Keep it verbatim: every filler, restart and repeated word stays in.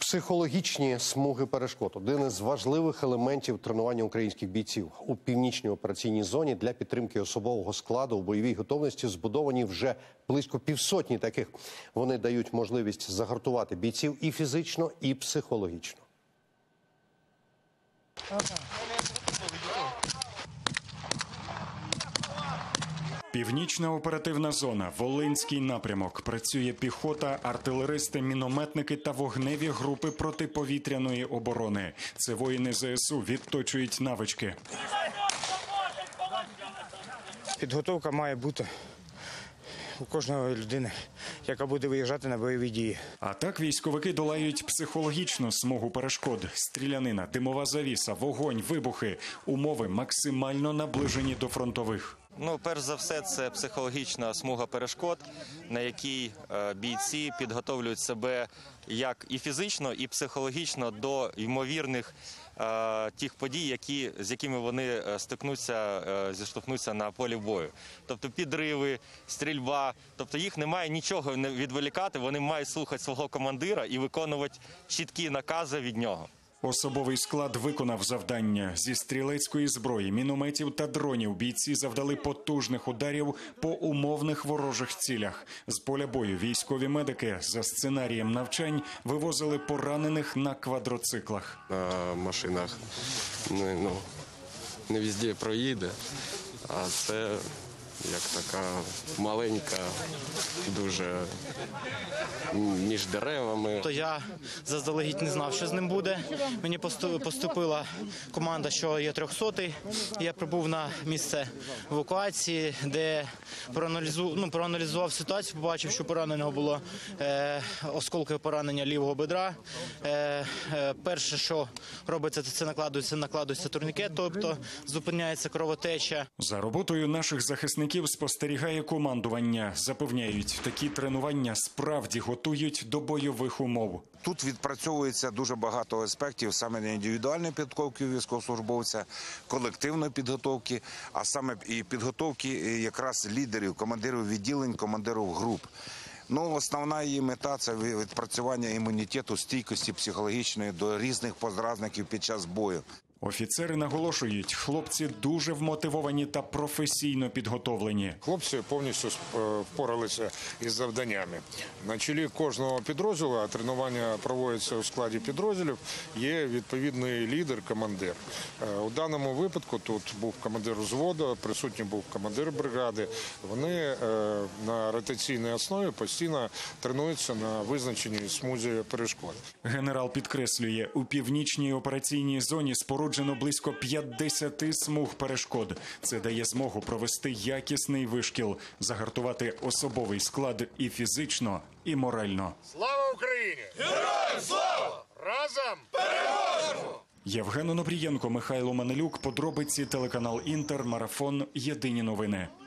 Психологічні смуги перешкод – один із важливих елементів тренування українських бійців. У північній операційній зоні для підтримки особового складу у бойовій готовності збудовані вже близько півсотні таких. Вони дають можливість загартувати бійців і фізично, і психологічно. Північна оперативна зона, Волинський напрямок. Працює піхота, артилеристи, мінометники та вогневі групи протиповітряної оборони. Це воїни зе ес у відточують навички. Підготовка має бути у кожної людини, яка буде виїжджати на бойові дії. А так військовики долають психологічну смугу перешкод. Стрілянина, димова завіса, вогонь, вибухи. Умови максимально наближені до фронтових. Ну, перш за все, це психологічна смуга перешкод, на якій е, бійці підготовлюють себе як і фізично, і психологічно до ймовірних е, тих подій, які, з якими вони стикнуться, е, зіштовхнуться на полі бою. Тобто підриви, стрільба, тобто їх немає нічого не відволікати, вони мають слухати свого командира і виконувати чіткі накази від нього. Особовий склад виконав завдання. Зі стрілецької зброї, мінометів та дронів бійці завдали потужних ударів по умовних ворожих цілях. З поля бою військові медики за сценарієм навчань вивозили поранених на квадроциклах. На машинах не, ну, не везде проїде, а це як така маленька, дуже між деревами. То я заздалегідь не знав, що з ним буде. Мені поступила команда, що є трьохсотий. Я прибув на місце евакуації, де проаналізував, ну, проаналізував ситуацію, побачив, що пораненого було е, осколкове поранення лівого бедра. Е, е, перше, що робиться, це накладується, накладується турнікет, тобто зупиняється кровотеча. За роботою наших захисників спостерігає командування. Запевняють, такі тренування справді готують до бойових умов. Тут відпрацьовується дуже багато аспектів саме індивідуальної підготовки військовослужбовця, колективної підготовки, а саме і підготовки якраз лідерів, командирів відділень, командирів груп. Ну, основна її мета – це відпрацювання імунітету, стійкості психологічної до різних подразників під час бою. Офіцери наголошують, хлопці дуже вмотивовані та професійно підготовлені. Хлопці повністю впоралися із завданнями. На чолі кожного підрозділу, а тренування проводиться у складі підрозділів, є відповідний лідер, командир. У даному випадку тут був командир взводу, присутній був командир бригади. Вони на ротаційній основі постійно тренуються на визначеній смузі перешкод. Генерал підкреслює, у північній операційній зоні споруджено близько п'ятдесят смуг перешкод. Це дає змогу провести якісний вишкіл, загартувати особовий склад і фізично, і морально. Слава Україні! Героям слава! Разом переможемо! Євген Онопрієнко, Михайло Манелюк, подробиці, телеканал Інтер, марафон, єдині новини.